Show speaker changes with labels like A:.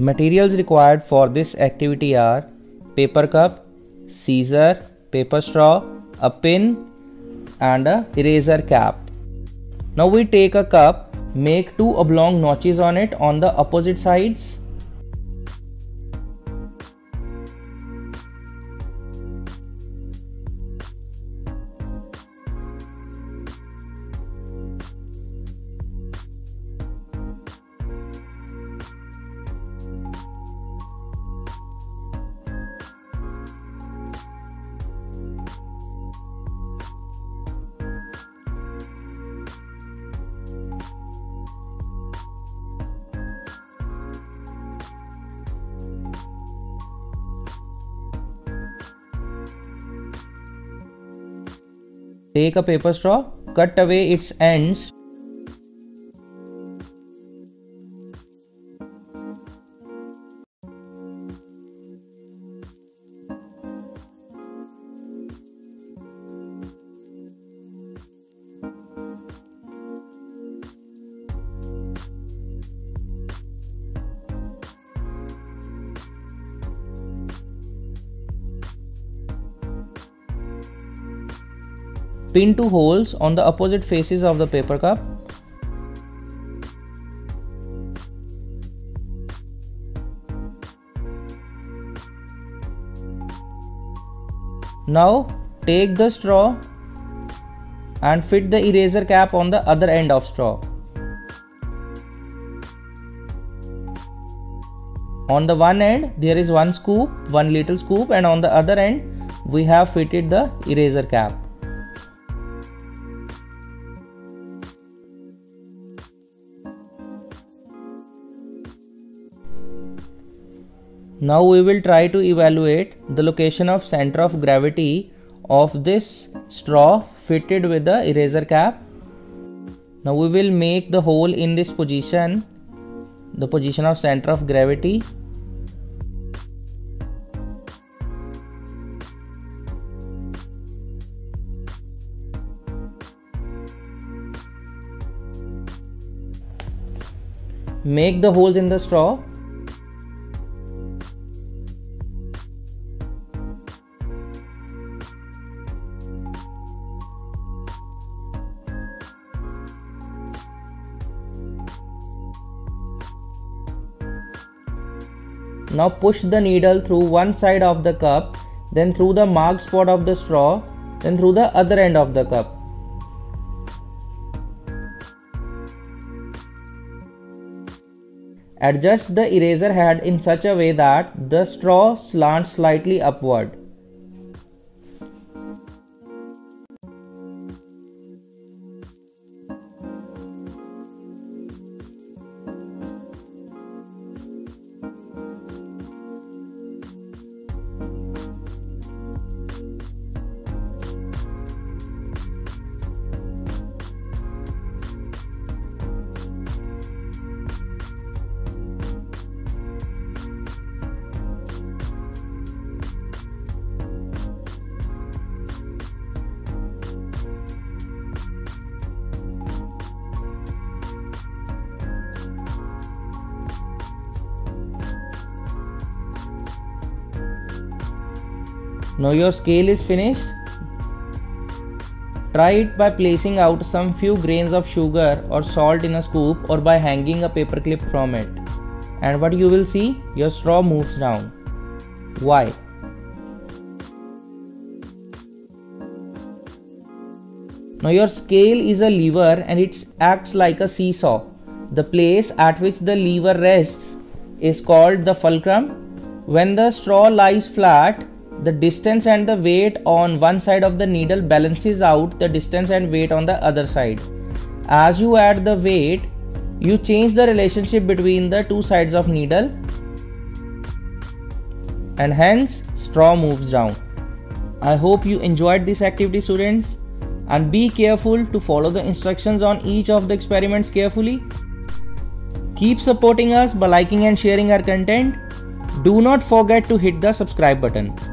A: Materials required for this activity are paper cup, scissor, paper straw, a pin and a eraser cap. Now we take a cup, make 2 oblong notches on it on the opposite sides. Take a paper straw, cut away its ends. Pin 2 holes on the opposite faces of the paper cup. Now take the straw and fit the eraser cap on the other end of straw. On the one end there is one scoop, one little scoop, and on the other end we have fitted the eraser cap. Now we will try to evaluate the location of center of gravity of this straw fitted with the eraser cap. Now we will make the hole in this position, the position of center of gravity. Make the holes in the straw. Now push the needle through one side of the cup, then through the marked spot of the straw, then through the other end of the cup. Adjust the eraser head in such a way that the straw slants slightly upward. Now your scale is finished. Try it by placing out some few grains of sugar or salt in a scoop or by hanging a paper clip from it. And what you will see, your straw moves down. Why? Now your scale is a lever and it acts like a seesaw. The place at which the lever rests is called the fulcrum. When the straw lies flat, the distance and the weight on one side of the needle balances out the distance and weight on the other side. As you add the weight, you change the relationship between the two sides of needle and hence straw moves down. I hope you enjoyed this activity, students, and be careful to follow the instructions on each of the experiments carefully. Keep supporting us by liking and sharing our content. Do not forget to hit the subscribe button.